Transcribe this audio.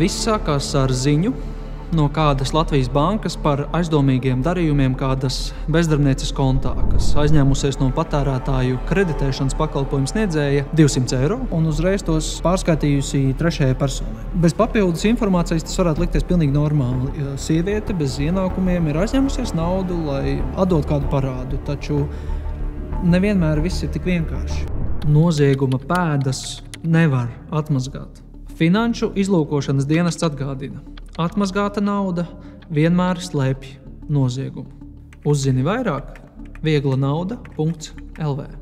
Viss sākās ar ziņu no kādas Latvijas bankas par aizdomīgiem darījumiem kādas bezdarbnieces kontā, kas aizņēmusies no patērētāju kreditēšanas pakalpojumu sniedzēja 200 eiro un uzreiz tos pārskaitījusi trešajai personai. Bez papildus informācijas tas varētu likties pilnīgi normāli. Sieviete bez ienākumiem ir aizņēmusies naudu, lai atdot kādu parādu, taču nevienmēr viss ir tik vienkārši. Nozieguma pēdas nevar atmazgāt. Finanšu izlūkošanas dienests atgādina: atmazgāta nauda vienmēr slēpj noziegumu. Uzzini vairāk vieglanauda.lv